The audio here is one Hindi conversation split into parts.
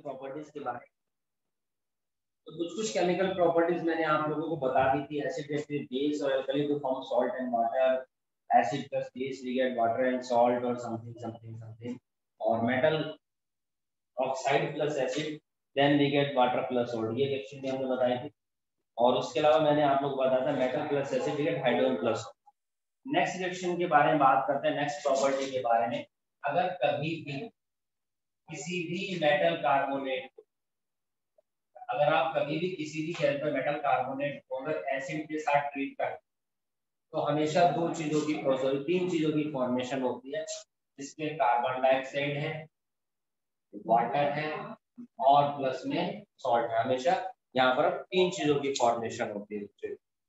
प्रॉपर्टीज के बारे में। तो कुछ केमिकल प्रॉपर्टीज मैंने आप लोगों को बता दी थी। एसिड एसिड बेस और alkali to form salt and water, acid plus base we get water and salt और समथिंग समथिंग समथिंग, और metal oxide plus acid then we get water plus salt, ये रिएक्शन भी हमने बताई थी। और उसके अलावा मैंने आप लोगों को बताया था metal plus acid we get hydrogen plus. Next reaction के बारे में बात करते हैं, नेक्स्ट प्रॉपर्टी के बारे में। अगर कभी भी किसी भी मेटल कार्बोनेट, अगर आप कभी भी किसी भी केमिकल मेटल कार्बोनेट को अगर एसिड के साथ ट्रीट करते तो हमेशा तीन चीजों की फॉर्मेशन होती है, जिसमें कार्बन डाइऑक्साइड है, वाटर है और प्लस में सॉल्ट है। हमेशा यहाँ पर तीन चीजों की फॉर्मेशन होती है।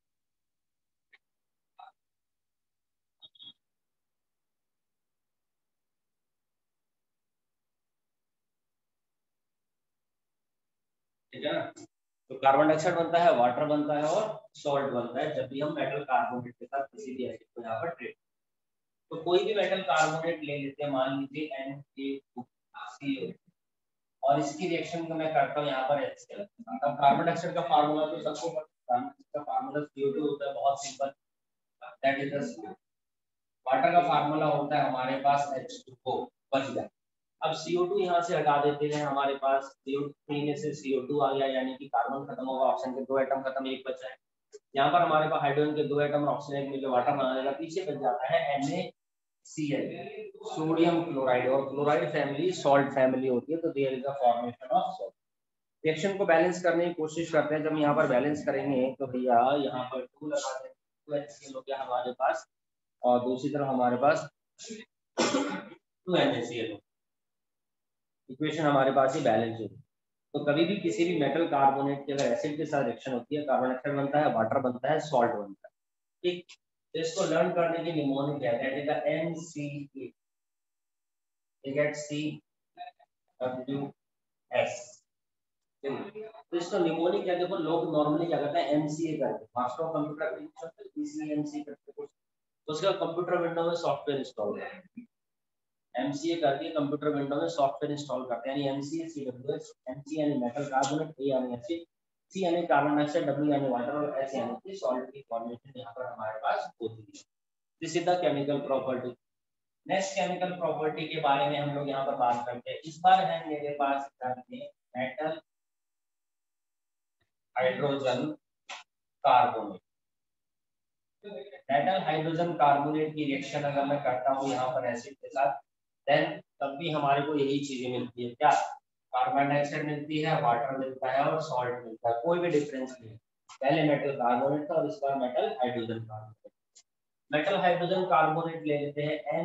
ठीक है ना, तो कार्बन डाइऑक्साइड बनता है, वाटर बनता है और सॉल्ट बनता है जब भी हम मेटल कार्बोनेट के साथ किसी भी एसिड को यहाँ पर ट्रीट। तो कोई भी मेटल कार्बोनेट ले लेते हैं, मान लीजिए NaCO, और इसकी रिएक्शन को मैं करता हूँ यहाँ पर HCl। अब कार्बन डाइऑक्साइड का फार्मूला तो सबको पता है, इसका फार्मूला CO2 होता है, बहुत simple, that is the CO। Water का फार्मूला होता है हमारे पास H2O, बच गया। अब CO2 यहाँ से हटा देते हैं, हमारे पास CO3 में से CO2 आ गया, यानी कि कार्बन खत्म होगा, ऑक्सीजन के 2 एटम खत्म, एक बचा है। यहाँ पर हमारे पास हाइड्रोजन के 2 एटम और ऑक्सीजन एक मिलकर वाटर बना देगा, पीछे बच जाता है NaCl, सोडियम क्लोराइड। और क्लोराइड फैमिली सॉल्ट फैमिली होती है, तो there is a formation of salt. Reaction को बैलेंस करने की कोशिश करते हैं। जब यहाँ पर बैलेंस करेंगे तो भैया यहाँ पर 2 लगा देंगे, 2 HCl हो गया हमारे पास, और दूसरी तरफ हमारे पास 2 NaCl हो। इक्वेशन हमारे पास ही बैलेंस होगी। तो कभी भी किसी भी मेटल कार्बोनेट की अगर एसिड के साथ रिएक्शन होती है, कार्बन डाइऑक्साइड बनता है, वाटर बनता है, सॉल्ट बनता है। ठीक, तो इसको लर्न करने की निमोनिक है, that is the NCA, you get CWS। तो इसका निमोनिक क्या, देखो लोग नॉर्मली क्या करते हैं MCA करते हैं, master of computer application ECMC करते हैं, तो उसका कंप्यूटर विंडो में सॉफ्टवेयर इंस्टॉल है। MCA करके कंप्यूटर विंडो में सॉफ्टवेयर इंस्टॉल करते हैं, यानी MCA CWS, MC यानी मेटल कार्बोनेट, A यानी एसिड, C यानी कार्बन डाइऑक्साइड, W यानी वाटर और S यानी सॉल्ट की फॉर्मेशन यहाँ पर हमारे पास होती है। This is the chemical property. Next chemical property के बारे में हम लोग यहाँ पर बात करते हैं। इस बार है मेरे पास metal hydrogen carbonate. Metal hydrogen carbonate की रिएक्शन अगर मैं करता हूँ यहाँ पर एसिड के साथ, देन तब भी हमारे को यही चीजें मिलती है, क्या, कार्बन डाइऑक्साइड मिलती है, वाटर मिलता है और सॉल्ट मिलता है, कोई भी डिफरेंस नहीं। पहले मेटल कार्बोनेट था और इस बार metal hydrogen carbonate. Metal hydrogen carbonate ले लेते हैं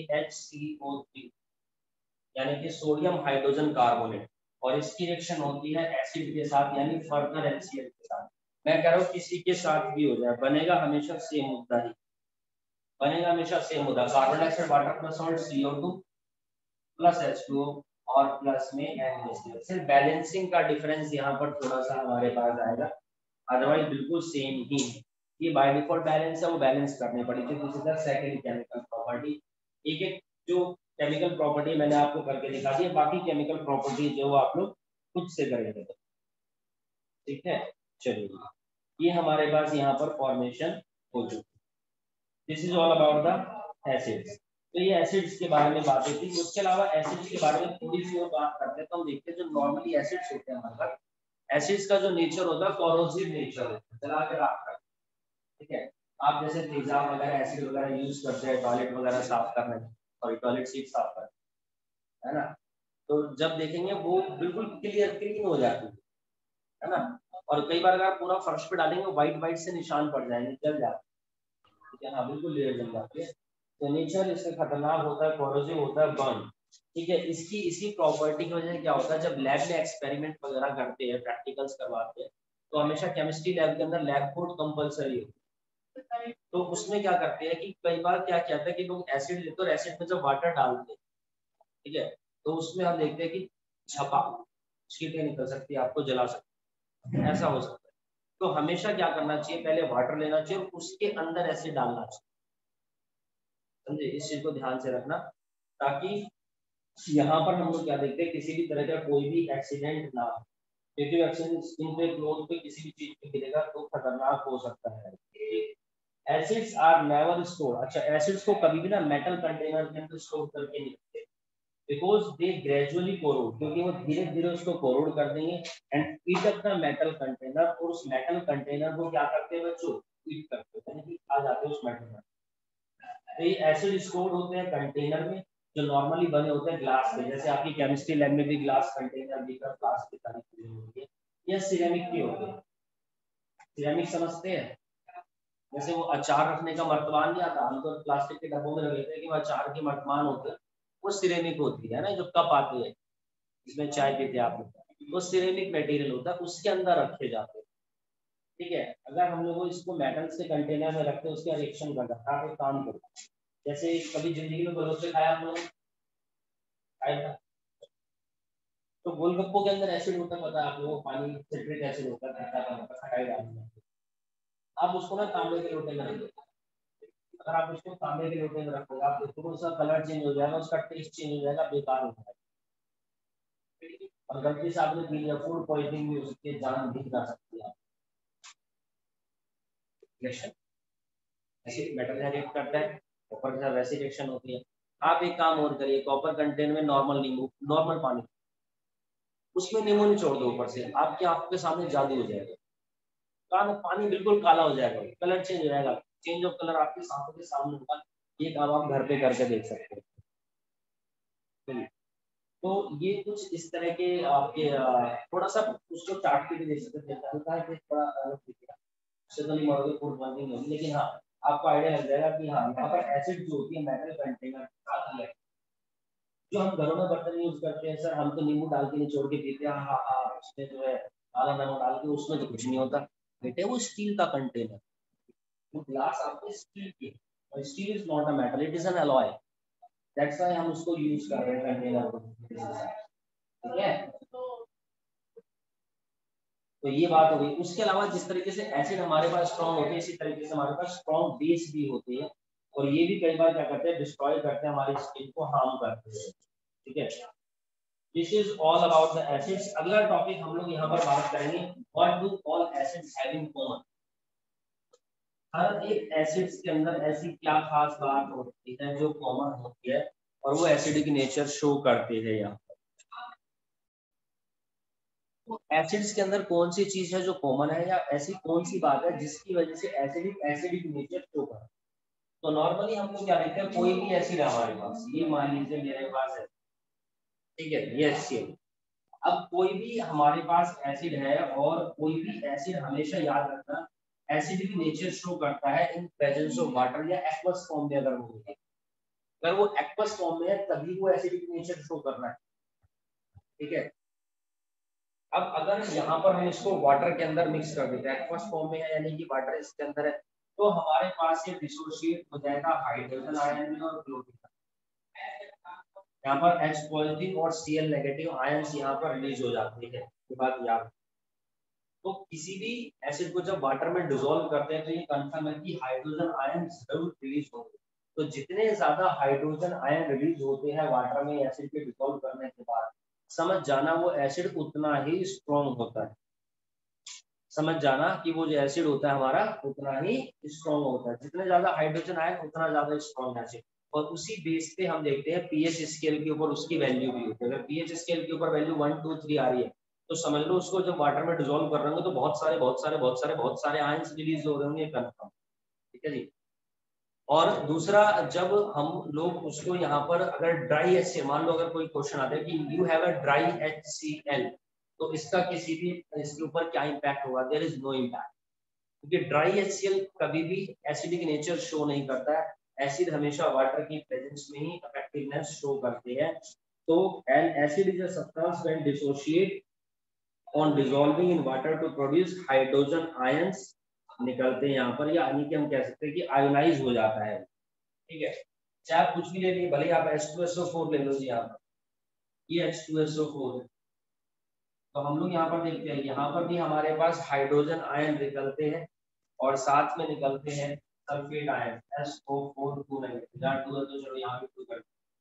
NaHCO3, यानी कि सोडियम हाइड्रोजन कार्बोनेट, और इसकी रिएक्शन होती है एसिड के साथ, यानी फर्दर HCl के साथ। मैं कह रहा हूँ किसी के साथ भी हो जाए, बनेगा हमेशा सेम मुद्दा ही, बनेगा हमेशा सेम मुद्दा, carbon dioxide, water plus salt, CO2 plus H2O और प्लस में NaCl। सिर्फ बैलेंसिंग का डिफरेंस यहाँ पर थोड़ा सा हमारे पास आएगा, अदरवाइज बिल्कुल सेम ही है। ये बाय डिफॉल्ट बैलेंस है, वो बैलेंस करनी पड़ेगी। This is the second chemical property. एक एक जो केमिकल प्रॉपर्टी मैंने आपको करके दिखा दी है, बाकी केमिकल प्रॉपर्टी जो आप लोग खुद से करेंगे, ठीक है। चलिए, ये हमारे पास यहाँ पर फॉर्मेशन हो चुकी है। This is all about the acids. तो ये एसिड्स के बारे में बातें थी। उसके अलावा एसिड्स के बारे में थोड़ी सी और बात करते हैं, तो हम देखते हैं जो नॉर्मली एसिड्स होते हैं हमारे पास, एसिड्स का जो नेचर होता है कोरोसिव नेचर होता है, जला के राख करते, ठीक है। आप जैसे तेजाब वगैरह एसिड वगैरह यूज करते हैं टॉयलेट वगैरह साफ करने में, सॉरी टॉयलेट सीट साफ करने, है ना, तो जब देखेंगे वो बिल्कुल क्लीन हो जाती है ना। और कई बार अगर पूरा फर्श पे डालेंगे व्हाइट व्हाइट से निशान पड़ जाएंगे, जल जाते हैं, ठीक है, हाँ बिल्कुल लेयर जल जाती है। तो नेचर इससे खतरनाक होता है, कोरोसिव होता है, बर्न, ठीक है। इसकी इसी प्रॉपर्टी की वजह से क्या होता है, जब लैब में एक्सपेरिमेंट वगैरह करते हैं, प्रैक्टिकल्स करवाते हैं, तो हमेशा केमिस्ट्री लैब के अंदर लैब कोट कंपलसरी होता है। तो उसमें क्या करते हैं कि कई बार क्या कहता है कि लोग एसिड लेते हैं और एसिड में जब वाटर डालते हैं, ठीक है, तो उसमें हम देखते हैं कि छपा छींटे निकल सकती है, आपको जला सकती है, ऐसा हो सकता है। तो हमेशा क्या करना चाहिए, पहले वाटर लेना चाहिए और उसके अंदर एसिड डालना चाहिए, समझे, इस चीज को ध्यान से रखना, ताकि यहाँ पर हम लोग क्या देखते हैं, किसी भी तरह का कोई भी एक्सीडेंट ना हो, क्योंकि एक्सीडेंट स्किन पे, क्लोथ पे, किसी भी चीज पे गिरेगा तो खतरनाक हो सकता है। एसिड्स आर नेवर स्टोर, अच्छा एसिड्स को कभी भी ना मेटल कंटेनर के अंदर स्टोर करके नहीं रखते, बिकॉज दे ग्रेजुअली कोरोड, क्योंकि वो धीरे धीरे उसको कोरोड कर देंगे and eat up the metal container, और उस मेटल कंटेनर को क्या करते हैं बच्चों, ईट करते हैं, यानी कि खा जाते हैं उस मेटल में। तो ये एसिड स्टोर होते हैं कंटेनर में जो नॉर्मली बने होते हैं ग्लास के, जैसे आपकी केमिस्ट्री लैब में भी ग्लास कंटेनर, बीकर, फ्लास्क की सारी चीजें होती है, या सिरेमिक के होते हैं। सिरेमिक समझते हैं, जैसे वो अचार रखने का मर्तबान नहीं आता, हम तो प्लास्टिक के डब्बों में रख लेते हैं कि वो अचार के मर्तबान होते हैं, वो सिरेमिक होती है ना, जो कप आती है जिसमें चाय पीते हैं आप लोग, वो सिरेमिक मटेरियल होता है, उसके अंदर रखे जाते हैं। ठीक है, अगर हम लोग इसको मेटल्स के कंटेनर में रखते हैं, उसका रिएक्शन करता है। आप एक काम करो, जैसे कभी जिंदगी में गोलगप्पे खाया आप लोगों ने, खाया था? तो गोलगप्पों के अंदर एसिड होता है, पता है आप लोगों को, पानी सिट्रिक एसिड होता है, खट्टा होता है, खटाई डालनी है। आप उसको ना तांबे के लोटे में रखो, अगर आप उसको तांबे के लोटे में रखोगे, आप देखोगे उसका कलर चेंज हो जाएगा, उसका टेस्ट चेंज हो जाएगा, बेकार हो जाएगा। और गलती से आपने पी लिया, फूड पॉइजनिंग भी हो सकती है, जान भी जा सकती है। रिएक्शन एसिड मेटल से रिएक्ट करता है, कॉपर के साथ वैसी रिएक्शन होती है। आप एक काम और करिए, कॉपर कंटेन में नॉर्मल नींबू, नॉर्मल पानी, उसमें नींबू निचोड़ दो ऊपर से, आपके आंखों के सामने जादू हो जाएगा, कान पानी बिल्कुल काला हो जाएगा, कलर चेंज हो जाएगा, चेंज ऑफ कलर आपके आंखों के सामने होगा। ये काम आप घर पे करके देख सकते हैं। तो ये कुछ इस तरह के आपके थोड़ा सा उसको चाट के भी देख सकते हैं, हल्का है कि थोड़ा अलग दिखेगा, उससे तो नहीं मरोगे, फूड पॉइजनिंग होगी, लेकिन हाँ आपको आइडिया लग जाएगा कि हाँ यहाँ पर एसिड जो होती है मेटल कंटेनर आती है। जो हम घरों में बर्तन यूज करते हैं, सर हम तो नींबू डाल के निचोड़ के पीते हैं, हाँ हाँ उसमें जो है काला नमक डाल के, उसमें तो कुछ नहीं होता बेटे, वो स्टील का कंटेनर, वो ग्लास आपके स्टील की, और steel is not a metal, it is an alloy, that's why हम उसको यूज कर रहे हैं कंटेनर को। ठीक है, तो ये बात हो गई। उसके अलावा जिस तरीके से एसिड हमारे पास स्ट्रॉन्ग होते हैं, इसी तरीके से हमारे पास स्ट्रॉन्ग बेस भी होती है, और ये भी कई बार क्या करते हैं, डिस्ट्रॉय करते हैं, हमारी स्किन को हार्म करते हैं। ठीक है, this is all about the acids. अगला टॉपिक हम लोग यहाँ पर बात करेंगे, what do all acids have in common. हर एक एसिड्स के अंदर ऐसी क्या खास बात होती है जो कॉमन होती है, और वो एसिडिक नेचर शो करती है यहाँ। तो एसिड्स के अंदर कौन सी चीज है जो कॉमन है, या ऐसी कौन सी बात है जिसकी वजह से एसिडिक नेचर शो कर। तो नॉर्मली हम लोग क्या देखते हैं, कोई भी एसिड है हमारे पास, ये मान लीजिए मेरे पास है, ठीक है, ये HCl। अब कोई भी हमारे पास एसिड है, और कोई भी एसिड हमेशा याद रखना एसिडिक नेचर शो करता है इन प्रेजेंस ऑफ वाटर, या एक्वस फॉर्म में अगर वो है, अगर वो एक्वस फॉर्म में है तभी वो एसिडिक नेचर शो कर रहा है। ठीक है, अब अगर यहाँ पर हम इसको वाटर के अंदर मिक्स कर देते हैं, एक्वस फॉर्म में है यानी कि वाटर इसके अंदर है, तो हमारे पास ये डिसोसिएट हो जाएगा हाइड्रोजन आयन में और क्लोरीन। यहाँ पर H पॉजिटिव और Cl नेगेटिव आयंस यहाँ पर रिलीज हो जाते हैं, ये बात याद। तो किसी भी एसिड को जब वाटर में डिसॉल्व करते हैं तो ये कंफर्म है कि हाइड्रोजन आयन जरूर रिलीज होंगे। तो जितने ज्यादा हाइड्रोजन आयन रिलीज होते हैं वाटर में एसिड के डिसॉल्व करने के बाद, समझ जाना वो एसिड उतना ही स्ट्रॉन्ग होता है। समझ जाना कि वो जो एसिड होता है हमारा उतना ही स्ट्रॉन्ग होता है, जितने ज्यादा हाइड्रोजन आयन उतना ज्यादा स्ट्रॉन्ग एसिड। और उसी बेस पे हम देखते हैं पीएच स्केल के ऊपर उसकी वैल्यू भी होती है। अगर पीएच स्केल के ऊपर वैल्यू 1 2 3 आ रही है, तो समझ लो उसको जब वाटर में डिसॉल्व कर रहे होंगे तो बहुत सारे आयंस रिलीज हो रहे होंगे, कंफर्म। ठीक है जी। और दूसरा, जब हम लोग उसको यहाँ पर अगर ड्राई HCl, मान लो अगर कोई क्वेश्चन आता है कि you have a dry HCl, तो इसका किसी भी इसके ऊपर क्या इम्पैक्ट होगा, देयर इज नो इम्पैक्ट, क्योंकि ड्राई HCl कभी भी एसिडिक नेचर शो नहीं करता है। एसिड हमेशा वाटर की प्रेजेंस में ही इफेक्टिवनेस शो करते हैं। तो an acid is a substance when dissociate on dissolving in water to produce hydrogen ions निकलते हैं यहाँ पर, या यानी कि हम कह सकते हैं कि आयोनाइज हो जाता है। ठीक है, चाहे आप कुछ भी ले लीजिए, भले आप H2SO4 ले लो जी, यहाँ पर ये H2SO4 है। तो हम लोग यहाँ पर देखते हैं, यहाँ पर भी हमारे पास हाइड्रोजन आयन निकलते हैं, और साथ में निकलते हैं सल्फेट आयन SO4 2 नेगेटिव, जहाँ 2 है तो चलो यहाँ भी 2 कर।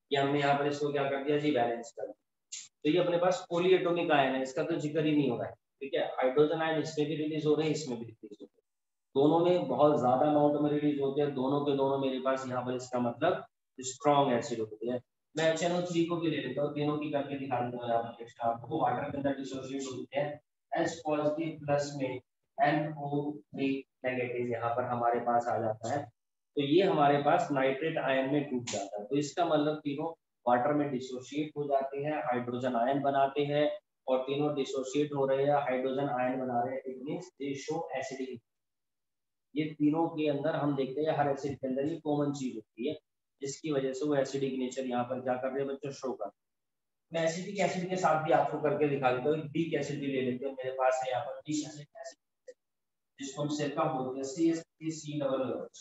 ये हमने यहाँ पर इसको क्या कर दिया जी, बैलेंस कर दिया। तो ये अपने पास पॉलीएटॉमिक आयन है, इसका तो जिक्र ही नहीं हो रहा है, ठीक है। हाइड्रोजन आयन इसमें भी रिलीज हो रहे हैं, इसमें भी रिलीज हो रहे हैं, दोनों में बहुत ज्यादा अमाउंट में रिलीज होते हैं, दोनों के दोनों मेरे पास यहाँ पर इसका मतलब स्ट्रॉन्ग एसिड होते हैं। मैं HNO3 को भी ले लेता हूँ, तीनों की करके दिखा देता हूँ यहाँ पर एक्स्ट्रा आपको। वाटर के अंदर डिसोसिएट होते हैं, H पॉजिटिव प्लस में NO3 नेगेटिव यहाँ पर हमारे पास आ जाता है। तो ये हमारे पास नाइट्रेट आयन में टूट जाता है, तो इसका मतलब तीनों वाटर में डिसोसिएट हो जाते हैं, हाइड्रोजन आयन बनाते हैं, और तीनों डिसोसिएट हो रहे हैं, हाइड्रोजन आयन बना रहे हैं, it means they show acidic. ये तीनों के अंदर हम देखते हैं हर एसिड के अंदर ये कॉमन चीज होती है, जिसकी वजह से वो एसिडिक नेचर यहाँ पर क्या कर रहे हैं बच्चों, शो कर। मैं एसिडिक एसिड के साथ भी आपको करके दिखा देता हूँ। वीक एसिड भी ले लेते हैं, मेरे पास है यहाँ पर वीक एसिड, जिसको हम सिरका बोलते हैं, CH3COOH,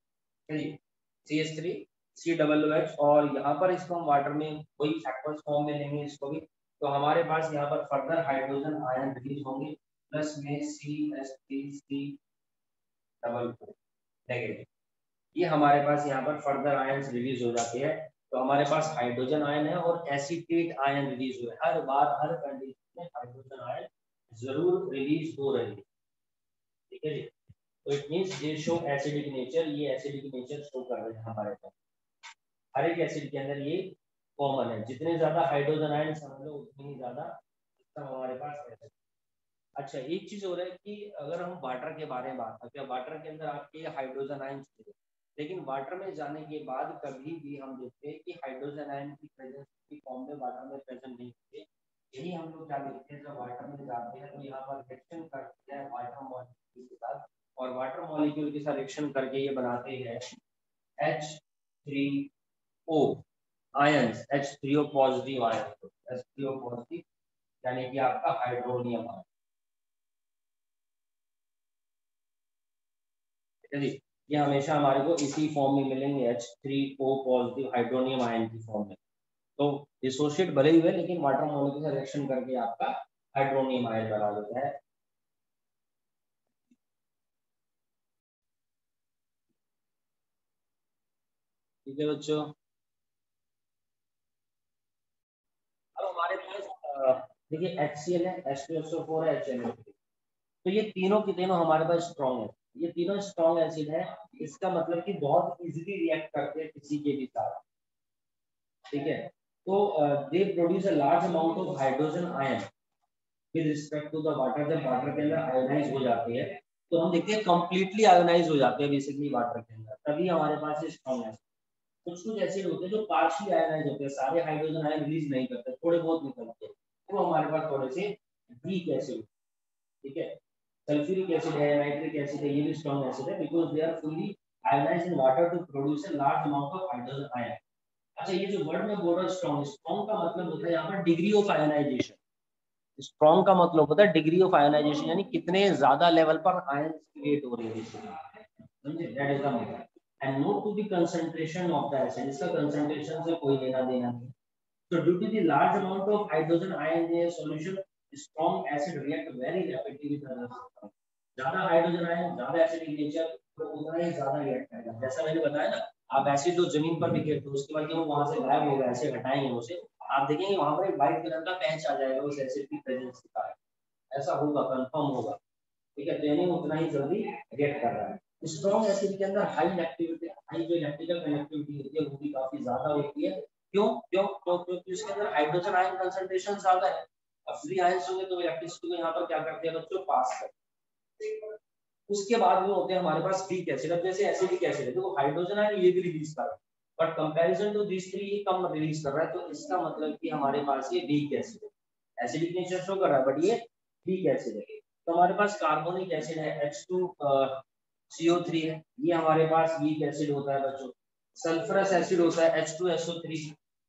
CH3COOH। और यहाँ पर इसको हम वाटर में वही एक्वस फॉर्म में लेंगे इसको भी, तो हमारे पास यहाँ पर फर्दर हाइड्रोजन आयन रिलीज होंगे, प्लस में CH3C नेगेटिव। ये हमारे पास यहाँ पर फर्दर आयन रिलीज हो जाते हैं, तो हमारे पास हाइड्रोजन आयन है और एसीटेट आयन रिलीज हुए। हर बार हर कंडीशन में हाइड्रोजन आयन जरूर रिलीज हो रही है, ठीक है जी। तो इट मींस ये शो एसिडिक नेचर, ये एसिडिक नेचर शो कर रहे हैं हमारे पास। हर एक एसिड के अंदर ये कॉमन है, जितने ज्यादा हाइड्रोजन आयन समझ लो उतनी ही ज्यादा हमारे पास है। अच्छा, एक चीज हो रहा है कि अगर हम वाटर के बारे में बात करते हैं, वाटर के अंदर आपके हाइड्रोजन आयन, लेकिन वाटर में जाने के बाद कभी भी हम देखते हैं कि हाइड्रोजन आयन की प्रेजेंस की फॉर्म में वाटर में प्रेजेंट नहीं होते। यही हम लोग क्या देखते हैं, जब वाटर में जाते हैं तो यहाँ पर रिएक्शन करते हैं वाटर मॉलिक्यूल के साथ, और वाटर मॉलिक्यूल के साथ रिएक्शन करके ये बनाते हैं H3O ions, H3O positive ion, H3O positive यानी कि आपका हाइड्रोनियम आयन, ठीक है जी। ये हमेशा हमारे को इसी फॉर्म में मिलेंगे, H3O पॉजिटिव हाइड्रोनियम आयन की फॉर्म में। तो डिसोशिएट भले ही हुए, लेकिन वाटर मॉलिक्यूल से रिएक्शन करके आपका हाइड्रोनियम आयन बना देता है। ठीक है बच्चों, अब हमारे पास देखिए HCl है, H2SO4 है, HNO3, तो ये तीनों के तीनों हमारे पास स्ट्रॉन्ग है, ये तीनों स्ट्रॉन्ग एसिड है। इसका मतलब कि बहुत इजीली रिएक्ट करते हैं किसी के भी साथ, ठीक है। तो they produce a large amount of hydrogen ion with respect to the water. जब वाटर के अंदर आयोनाइज हो जाते हैं तो हम देखते हैं कंप्लीटली आयोनाइज हो जाते हैं बेसिकली वाटर के अंदर, तभी हमारे पास ये स्ट्रॉन्ग है। कुछ कुछ ऐसे होते हैं जो पार्शियली आयोनाइज होते हैं, सारे हाइड्रोजन आयन रिलीज नहीं करते, थोड़े बहुत निकलते हैं, तो हमारे पास थोड़े से वीक एसिड, ठीक है। सल्फ्यूरिक एसिड है, नाइट्रिक एसिड है, ये भी स्ट्रॉन्ग एसिड है, because they are fully ionised in water to produce a large amount of hydrogen ion. अच्छा, ये जो वर्ड में बोल रहा हूं स्ट्रॉन्ग, स्ट्रॉन्ग का मतलब होता है यहाँ पर डिग्री ऑफ आयोनाइजेशन। स्ट्रॉन्ग का मतलब होता है डिग्री ऑफ आयोनाइजेशन, यानी कितने ज्यादा लेवल पर आयन क्रिएट हो रही है, समझे, दैट इज द मतलब। And note to the concentration of the acid, इसका कंसंट्रेशन से कोई लेना देना नहीं। So due to the large amount of hydrogen ion in a solution, strong acid react very rapidly with other substances. ज्यादा हाइड्रोजन आयन, ज्यादा एसिडिक नेचर, तो उतना ही ज्यादा रिएक्ट करेगा। जैसा मैंने बताया ना, आप एसिड जो जमीन पर बिखेर दो, उसके बाद वो वहां से गायब होगा, ऐसे हटाएंगे उसे, आप देखेंगे वहां पर एक व्हाइट कलर का पैच आ जाएगा उस एसिड की प्रेजेंस के कारण। ऐसा होगा, कंफर्म होगा, ठीक है। तो यानी उतना ही जल्दी रिएक्ट कर रहा है। स्ट्रॉन्ग एसिड के अंदर हाई इलेक्ट्रिविटी, हाई जो इलेक्ट्रिकल कनेक्टिविटी होती है वो भी काफी ज्यादा होती है। क्यों क्यों क्यों क्योंकि इसके अंदर हाइड्रोजन आयन कंसंट्रेशन ज्यादा है। अब फ्री आयंस होंगे तो इलेक्ट्रिसिटी को यहाँ पर क्या करते हैं बच्चों, पास करते हैं। उसके बाद में होते हैं हमारे पास वीक एसिड। अब जैसे एसिडिक एसिड है, देखो हाइड्रोजन आयन ये भी रिलीज कर रहा है, but comparison to this three ये कम रिलीज कर रहा है, तो इसका मतलब कि हमारे पास ये वीक एसिड है। एसिडिक नेचर शो कर रहा है बट ये वीक एसिड है। तो हमारे पास कार्बोनिक एसिड है, H2CO3 है, ये हमारे पास वीक एसिड होता है बच्चों। सल्फरस एसिड होता है H2SO3,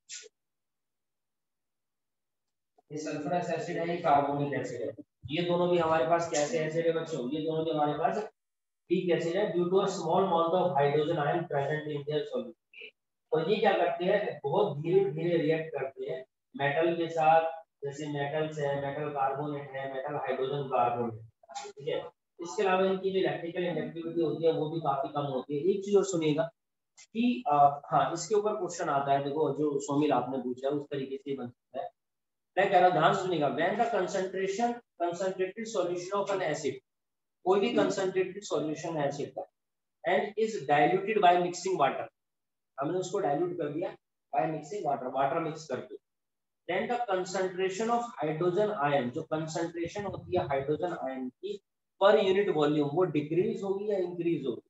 ये सल्फरस एसिड है, ये कार्बोनिक एसिड है। ये दोनों भी हमारे पास कैसे एसिड है बच्चों, ये दोनों भी हमारे पास वीक एसिड है due to a small amount of hydrogen ion present in their solution. और ये क्या करते हैं, बहुत धीरे धीरे रिएक्ट करते हैं मेटल के साथ, जैसे मेटल्स है, मेटल कार्बोनेट है, मेटल हाइड्रोजन कार्बोनेट, ठीक है। इसके अलावा इनकी जो इलेक्ट्रिकल इंडक्टिविटी होती है वो भी काफी कम होती है। एक चीज और सुनिएगा, कि हाँ इसके ऊपर क्वेश्चन आता है, देखो जो सोमिल आपने पूछा है उस तरीके से बन सकता है। मैं कह रहा हूँ ध्यान सुनिएगा, when the concentrated solution of an acid, कोई भी कंसंट्रेटेड सॉल्यूशन है एसिड का, and is diluted by mixing water, हमने उसको डाइल्यूट कर दिया by mixing water, water mix करके, then the concentration of hydrogen ion, जो कंसंट्रेशन होती है हाइड्रोजन आयन की पर यूनिट वॉल्यूम, वो डिक्रीज होगी या इंक्रीज होगी?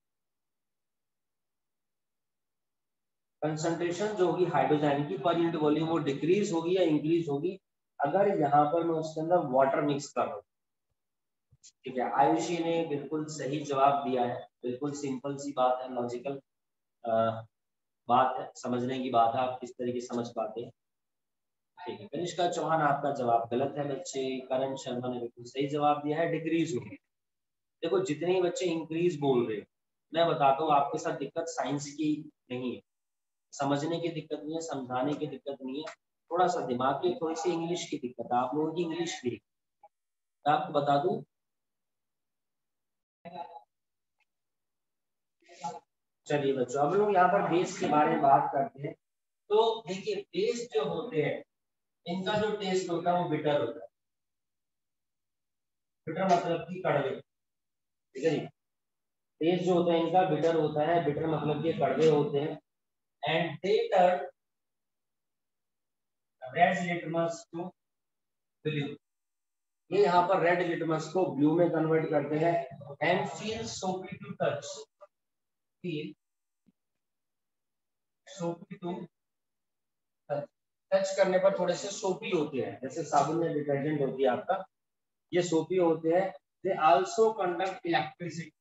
कंसंट्रेशन जो होगी हाइड्रोजन की पर यूनिट वॉल्यूम, वो डिक्रीज होगी या इंक्रीज होगी अगर यहाँ पर मैं उसके अंदर वाटर मिक्स कर रहा हूँ। ठीक है, आयुषी ने बिल्कुल सही जवाब दिया है, बिल्कुल सिंपल सी बात है, लॉजिकल बात है, समझने की बात है, आप किस तरीके समझ पाते हैं। ठीक है, कनिष्का चौहान आपका जवाब गलत है बच्चे, करण शर्मा ने बिल्कुल सही जवाब दिया है, डिक्रीज होगी। देखो जितने ही बच्चे इंक्रीज बोल रहे हैं, मैं बताता हूँ आपके साथ दिक्कत साइंस की नहीं है, समझने की दिक्कत नहीं है, समझाने की दिक्कत नहीं है, थोड़ा सा दिमाग की, थोड़ी सी इंग्लिश की दिक्कत है, आप लोगों की इंग्लिश भी। मैं आपको बता दूं, चलिए बच्चों अब लोग यहाँ पर बेस के बारे में बात करते हैं। तो देखिए बेस जो होते हैं इनका जो टेस्ट होता है वो बिटर होता है, बिटर मतलब कि कड़वे, ठीक है जी। टेस्ट जो होता है इनका बिटर होता है, बिटर मतलब कि कड़वे होते हैं, and they turn red litmus to blue, ये यहाँ पर रेड लिटमस को ब्लू में कन्वर्ट करते हैं, and feel soapy to touch, feel soapy to touch, touch करने पर थोड़े से सोपी होते हैं, जैसे साबुन में डिटर्जेंट होती है आपका, ये सोपी होते हैं। They also conduct electricity,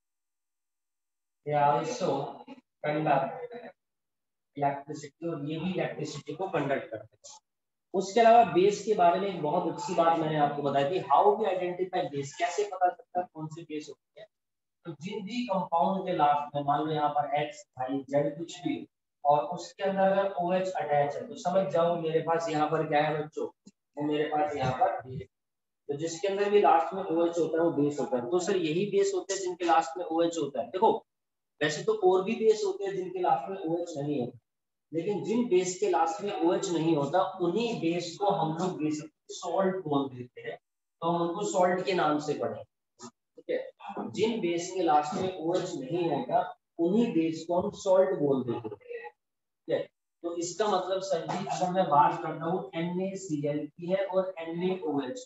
they also conduct electricity, और ये भी इलेक्ट्रिसिटी को कंडक्ट करते हैं। उसके अलावा बेस के बारे में एक बहुत अच्छी बात मैंने आपको बताई थी, हाउ वी आइडेंटिफाई बेस, कैसे पता चलता है कौन से बेस होते हैं। तो जिन भी कंपाउंड के लास्ट में मान लो यहाँ पर एक्स वाई जेड कुछ भी और उसके अंदर अगर OH अटैच है, तो समझ जाओ मेरे पास यहाँ पर क्या है बच्चों, वो मेरे पास यहाँ पर बेस, तो जिसके अंदर भी लास्ट में OH होता है वो बेस होता है। तो सर यही बेस होते हैं जिनके लास्ट में OH होता है? देखो वैसे तो और भी बेस होते हैं जिनके लास्ट में OH नहीं होता, लेकिन जिन बेस के लास्ट में OH नहीं होता उन्हीं बेस को हम लोग बेसिकली सॉल्ट बोल देते हैं, तो हम उनको सॉल्ट के नाम से पढ़ें। ठीक है, जिन बेस के लास्ट में OH नहीं होता उन्हीं बेस को हम सॉल्ट बोल देते हैं। ठीक है, तो इसका मतलब सर जी अगर मैं बात करता हूँ NaCl की है और NaOH,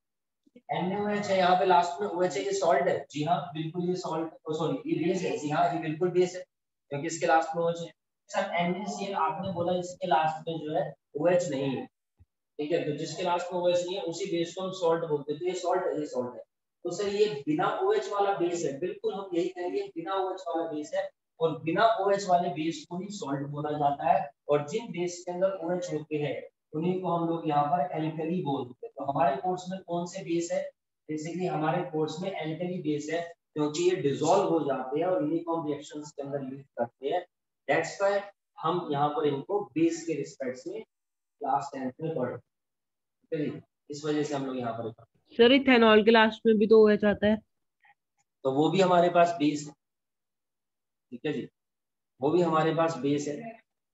NaOH है यहाँ पे लास्ट में, OH है, ये सॉल्ट है? जी हाँ बिल्कुल ये सॉल्ट, सॉरी ये बेस है, जी हाँ ये बिल्कुल बेस है क्योंकि इसके लास्ट में OH है। सर NaCl आपने बोला इसके लास्ट में जो है OH नहीं है, ठीक है, तो जिसके लास्ट में OH नहीं है उसी बेस को हम सॉल्ट बोलते हैं, तो ये सॉल्ट है, ये सॉल्ट है। तो सर ये बिना OH वाला बेस है, बिल्कुल हम यही कहेंगे बिना OH वाला बेस है, और बिना OH वाले बेस को ही सॉल्ट बोला जाता है, और जिन बेस के अंदर OH होते हैं उन्हीं को हम लोग यहाँ पर एल्कली बोलते हैं। तो हमारे कोर्स में कौन से बेस है? बेसिकली हमारे कोर्स में एल्कली बेस है, क्योंकि ये डिसॉल्व हो जाते हैं और इन्हीं को हम रिएक्शंस के अंदर यूज करते हैं, दैट्स व्हाई हम यहाँ पर इनको बेस के रिस्पेक्ट में क्लास 10th में पढ़ते हैं, इस वजह से हम लोग यहाँ पर। सर इथेनॉल के लास्ट में भी तो OH आता है। तो वो भी हमारे पास बेस है, ठीक है जी, वो भी हमारे पास बेस है।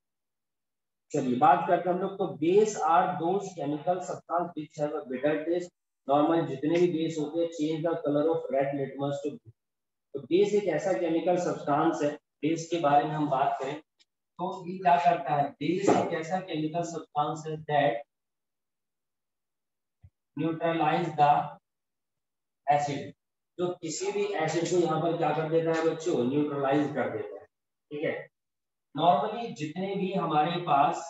चलिए बात करते हैं हम लोग, तो base are those chemical substance which have a bitter taste, normal जितने भी बेस होते हैं change the colour of red litmus to blue. तो बेस एक ऐसा केमिकल सब्सटेंस है, बेस के बारे में हम बात करें तो ये क्या करता है, बेस एक ऐसा केमिकल सब्सटेंस है दैट न्यूट्रलाइज द एसिड, जो किसी भी एसिड को यहाँ पर क्या कर देता है बच्चों, न्यूट्रलाइज कर देता है। ठीक है, नॉर्मली जितने भी हमारे पास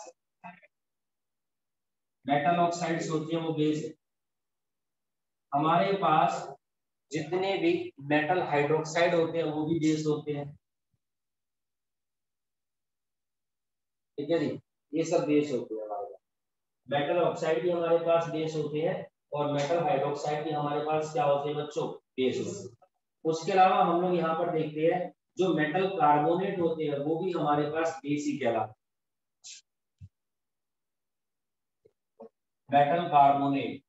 मेटल ऑक्साइड्स होती है वो बेस है, हमारे पास जितने भी मेटल हाइड्रोक्साइड होते हैं वो भी बेस होते हैं। ठीक है जी, ये सब बेस होते हैं हमारे पास, मेटल ऑक्साइड भी हमारे पास बेस होते हैं और मेटल हाइड्रोक्साइड भी हमारे पास क्या होते हैं बच्चों, बेस होते हैं। उसके अलावा हम लोग यहाँ पर देखते हैं जो मेटल कार्बोनेट होते हैं वो भी हमारे पास बेस ही कहलाते हैं, मेटल कार्बोनेट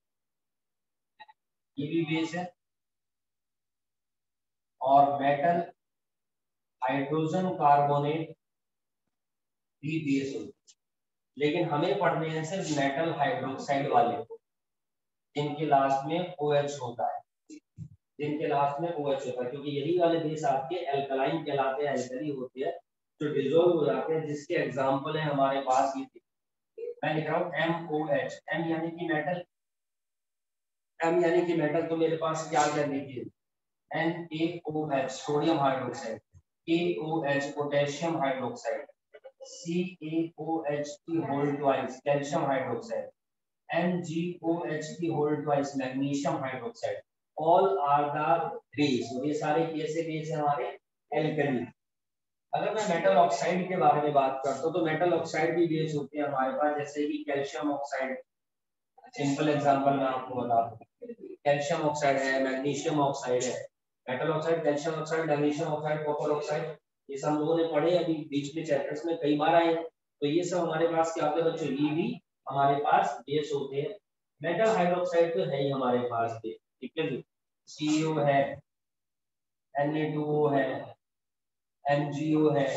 ये भी बेस है, और मेटल हाइड्रोजन कार्बोनेट भी बेस होते हैं, लेकिन हमें पढ़ने हैं सिर्फ मेटल हाइड्रोक्साइड वाले को, जिनके लास्ट में OH होता है, जिनके लास्ट में OH होता है, क्योंकि यही वाले बेस आपके एल्कलाइन कहलाते हैं, एल्कली होते हैं जो डिसॉल्व हो जाते हैं, जिसके एग्जांपल है हमारे पास ये। मैं लिख रहा हूँ MOH, M यानी कि मेटल, M यानी कि मेटल, तो मेरे पास क्या क्या देखिए, NaOH sodium hydroxide, KOH potassium hydroxide, CaOH whole twice calcium hydroxide, MgOH whole twice magnesium hydroxide, all are the base. ये सारे कैसे बेस है हमारे, एल्कली। अगर मैं मेटल ऑक्साइड के बारे में बात करता हूँ तो मेटल ऑक्साइड भी बेस होते हैं हमारे पास, जैसे कि कैल्शियम ऑक्साइड, सिंपल एग्जांपल मैं आपको बता दूं, कैल्शियम ऑक्साइड है, मैग्नीशियम ऑक्साइड है, metal oxide, calcium oxide, magnesium oxide, copper oxide, ये सब लोगों ने पढ़े अभी बीच में चैप्टर्स में कई बार आए हैं। तो ये सब हमारे पास क्या होते हैं बच्चों, ये भी हमारे पास बेस होते हैं। मेटल हाइड्रोक्साइड तो है ही हमारे पास बेस, ठीक है जी, CO है, Na2O है, MgO है,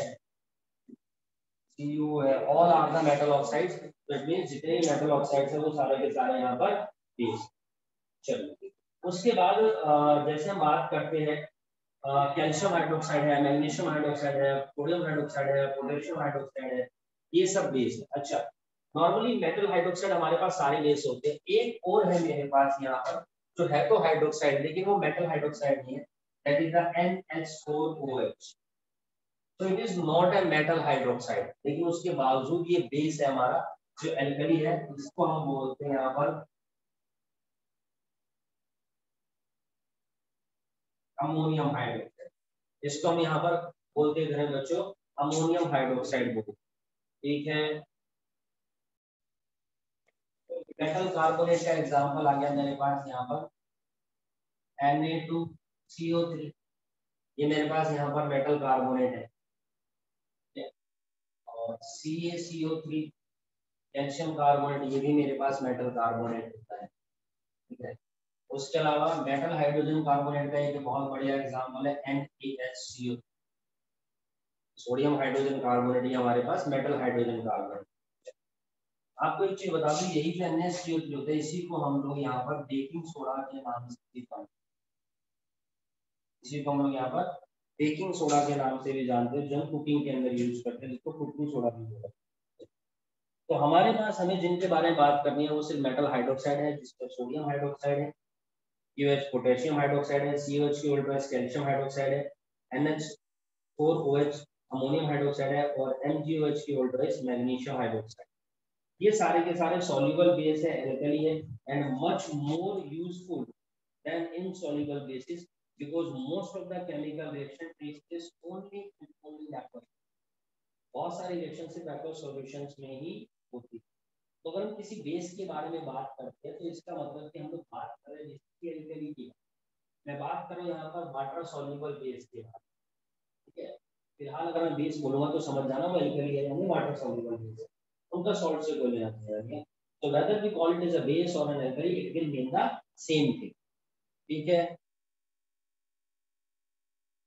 Cu है, all are the metal oxides. That means जितने मेटल ऑक्साइड्स हैं वो सारे के सारे यहाँ पर बेस। चलिए उसके बाद जैसे हम बात करते हैं कैल्शियम हाइड्रोक्साइड है, मैग्नीशियम हाइड्रोक्साइड है, सोडियम हाइड्रोक्साइड है, पोटेशियम हाइड्रोक्साइड है, ये सब बेस है। अच्छा, नॉर्मली मेटल हाइड्रोक्साइड हमारे पास सारे बेस होते हैं। एक और है मेरे पास यहाँ पर जो है तो हाइड्रोक्साइड, लेकिन वो मेटल हाइड्रोक्साइड नहीं है, दैट इज द NH4OH। तो it is not a metal hydroxide, लेकिन उसके बावजूद ये बेस है हमारा जो एल्कली है, इसको हम बोलते हैं यहाँ पर अमोनियम हाइड्रोक्साइड। इसको हम यहाँ पर बोलते हैं बच्चों अमोनियम हाइड्रोक्साइड बोलते, ठीक है। मेटल कार्बोनेट का एग्जांपल आ गया मेरे पास यहाँ पर Na2CO3, ये मेरे पास यहाँ पर मेटल कार्बोनेट है, और CaCO3 कैल्शियम कार्बोनेट, ये भी मेरे पास मेटल कार्बोनेट होता है, ठीक है। उसके अलावा मेटल हाइड्रोजन कार्बोनेट का एक बहुत बढ़िया एग्जांपल है NaHCO, सोडियम हाइड्रोजन कार्बोनेट, ये हमारे पास मेटल हाइड्रोजन कार्बोनेट। आपको एक चीज बता दूं, यही जो NaCO3 होता है इसी को हम लोग यहाँ पर बेकिंग सोडा के नाम से जानते हैं, इसी को हम लोग यहाँ पर बेकिंग सोडा के नाम से भी जानते हैं, जो कुकिंग के अंदर यूज करते हैं, जिसको कुकिंग सोडा भी बोलते हैं। तो हमारे पास हमें जिनके बारे में बात करनी है वो सिर्फ मेटल हाइड्रोक्साइड है, जिसका सोडियम हाइड्रोक्साइड है, KOH पोटेशियम हाइड्रोक्साइड है, COH की उल्टा कैल्शियम हाइड्रोक्साइड है, NH4OH अमोनियम हाइड्रोक्साइड है, और MgOH की उल्टा मैग्नीशियम हाइड्रोक्साइड। ये सारे के सारे सॉल्युबल बेस है, एल्कली है, and much more useful than insoluble bases because most of the chemical reaction takes place only in aqueous. बहुत सारी रिएक्शन सिर्फ एक्वस सॉल्यूशंस में ही होती है। तो अगर हम किसी बेस के बारे में बात करते हैं तो इसका मतलब कि हम लोग बात कर रहे हैं जिसकी एल्कली की, मैं बात कर रहा हूँ यहाँ पर वाटर सॉल्युबल बेस के बारे में, ठीक है। फिलहाल अगर मैं बेस बोलूंगा तो समझ जाना वो एल्कली है यानी वाटर सॉल्युबल बेस है, उनका सॉल्ट से कोई लेना देना। तो whether we call it as a base or an alkali, it will mean the same thing, ठीक है।